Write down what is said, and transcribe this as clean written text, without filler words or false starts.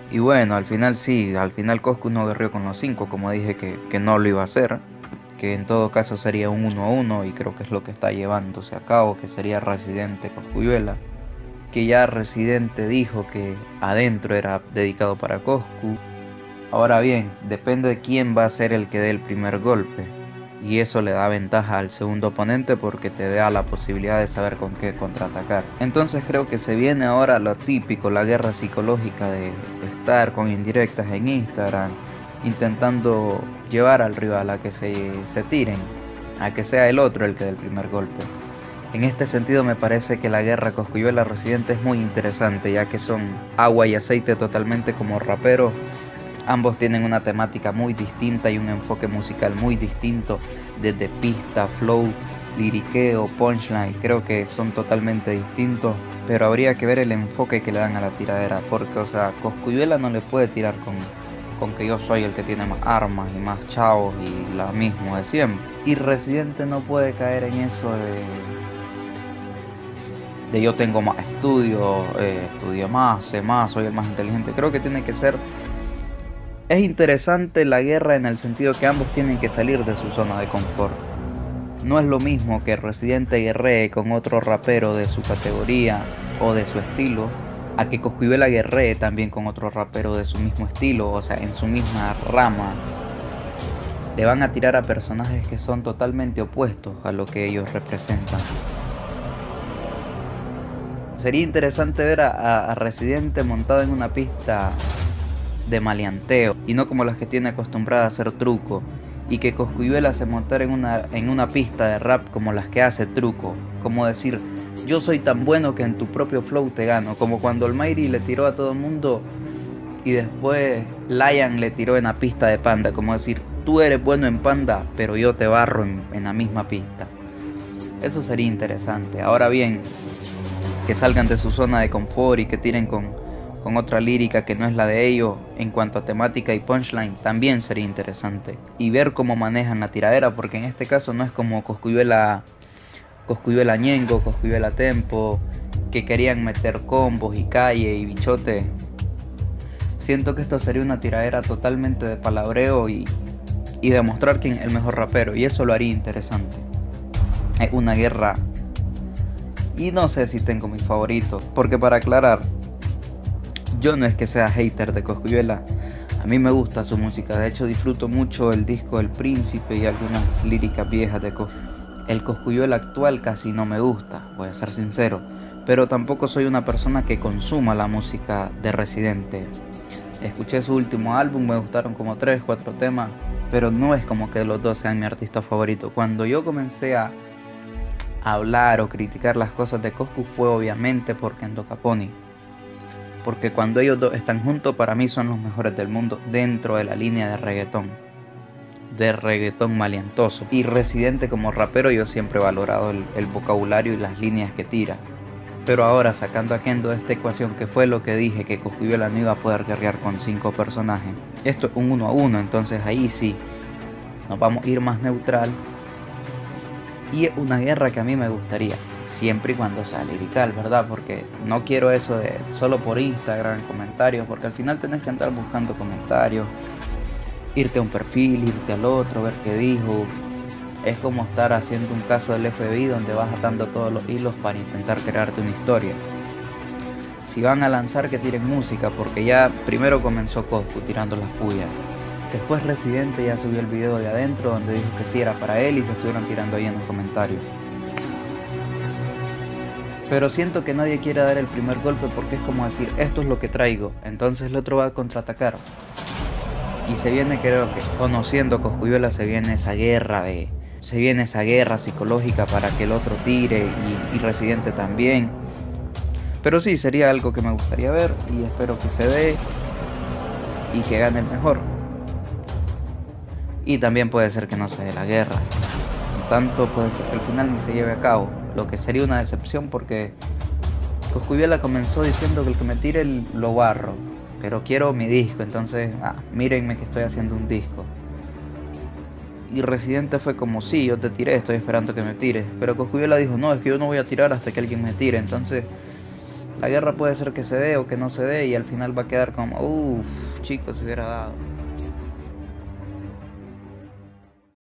Y bueno, al final sí, al final Coscu no guerreó con los 5, como dije que no lo iba a hacer, que en todo caso sería un 1-1 y creo que es lo que está llevándose a cabo, que sería Residente Coscuyuela, que ya Residente dijo que adentro era dedicado para Coscu. Ahora bien, depende de quién va a ser el que dé el primer golpe. Y eso le da ventaja al segundo oponente porque te da la posibilidad de saber con qué contraatacar. Entonces creo que se viene ahora lo típico, la guerra psicológica de estar con indirectas en Instagram, intentando llevar al rival a que se tiren, a que sea el otro el que dé el primer golpe. En este sentido me parece que la guerra Cosculluela Residente es muy interesante, ya que son agua y aceite totalmente como raperos. Ambos tienen una temática muy distinta y un enfoque musical muy distinto, desde pista, flow, liriqueo, punchline. Creo que son totalmente distintos, pero habría que ver el enfoque que le dan a la tiradera, porque, o sea, Cosculluela no le puede tirar con que yo soy el que tiene más armas y más chavos y la mismo de siempre. Y Residente no puede caer en eso de yo tengo más estudio, estudio más, sé más, soy el más inteligente. Creo que tiene que ser... Es interesante la guerra en el sentido que ambos tienen que salir de su zona de confort. No es lo mismo que Residente guerree con otro rapero de su categoría o de su estilo, a que Cosculluela guerree también con otro rapero de su mismo estilo, o sea, en su misma rama. Le van a tirar a personajes que son totalmente opuestos a lo que ellos representan. Sería interesante ver a Residente montado en una pista de maleanteo y no como las que tiene acostumbrada a hacer truco, y que Cosculluela se montara en una pista de rap como las que hace truco, como decir yo soy tan bueno que en tu propio flow te gano, como cuando Almighty le tiró a todo el mundo y después Lion le tiró en la pista de Panda, como decir tú eres bueno en Panda pero yo te barro en la misma pista. Eso sería interesante. Ahora bien, que salgan de su zona de confort y que tiren con otra lírica que no es la de ellos en cuanto a temática y punchline también sería interesante. Y ver cómo manejan la tiradera, porque en este caso no es como Cosculluela Ñengo, Cosculluela Tempo, que querían meter combos y calle y bichote. Siento que esto sería una tiradera totalmente de palabreo y demostrar quién es el mejor rapero, y eso lo haría interesante. Es una guerra y no sé si tengo mis favoritos, porque para aclarar, yo no es que sea hater de Cosculluela, a mí me gusta su música, de hecho disfruto mucho el disco El Príncipe y algunas líricas viejas de Cosculluela. El Cosculluela actual casi no me gusta, voy a ser sincero, pero tampoco soy una persona que consuma la música de Residente. Escuché su último álbum, me gustaron como 3, 4 temas, pero no es como que los dos sean mi artista favorito. Cuando yo comencé a hablar o criticar las cosas de Coscu fue obviamente por Kendo Caponi, porque cuando ellos dos están juntos para mí son los mejores del mundo dentro de la línea de reggaetón maleantoso. Y Residente como rapero yo siempre he valorado el vocabulario y las líneas que tira, pero ahora sacando a Kendo de esta ecuación, que fue lo que dije, que Cosculluela no iba a poder guerrear con 5 personajes, esto es un 1-1, entonces ahí sí nos vamos a ir más neutral. Y es una guerra que a mí me gustaría, siempre y cuando sea lirical, ¿verdad? Porque no quiero eso de solo por Instagram, comentarios, porque al final tenés que andar buscando comentarios, irte a un perfil, irte al otro, ver qué dijo. Es como estar haciendo un caso del FBI donde vas atando todos los hilos para intentar crearte una historia. Si van a lanzar, que tiren música, porque ya primero comenzó Coscu tirando las puyas. Después Residente ya subió el video de adentro donde dijo que sí era para él y se estuvieron tirando ahí en los comentarios. Pero siento que nadie quiere dar el primer golpe porque es como decir, esto es lo que traigo, entonces el otro va a contraatacar. Y se viene, creo que, conociendo a Cosculluela, se viene esa guerra psicológica para que el otro tire y Residente también. Pero sí, sería algo que me gustaría ver y espero que se dé y que gane el mejor. Y también puede ser que no se dé la guerra. Por tanto, puede ser que al final ni se lleve a cabo, lo que sería una decepción porque Cosculluela comenzó diciendo que el que me tire lo barro, pero quiero mi disco, entonces, mírenme que estoy haciendo un disco. Y Residente fue como, sí, yo te tiré, estoy esperando que me tires. Pero Cosculluela dijo, no, es que yo no voy a tirar hasta que alguien me tire, entonces La guerra puede ser que se dé o que no se dé y al final va a quedar como, uff, chicos, se hubiera dado.